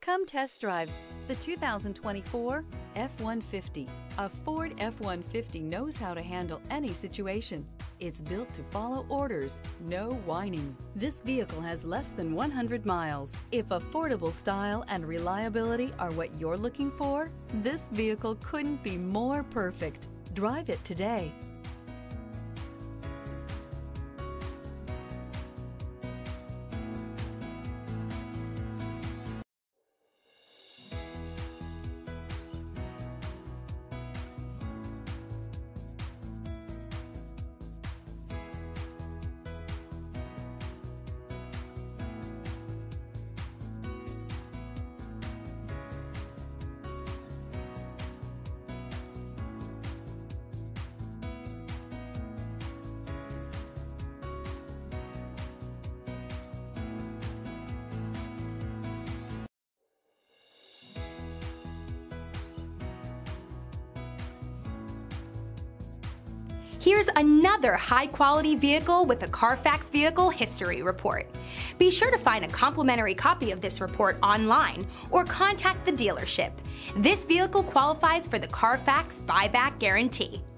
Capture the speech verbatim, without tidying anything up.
Come test drive the two thousand twenty-four F one fifty. A Ford F one fifty knows how to handle any situation. It's built to follow orders, no whining. This vehicle has less than one hundred miles. If affordable style and reliability are what you're looking for, this vehicle couldn't be more perfect. Drive it today. Here's another high-quality vehicle with a Carfax Vehicle History Report. Be sure to find a complimentary copy of this report online or contact the dealership. This vehicle qualifies for the Carfax Buyback Guarantee.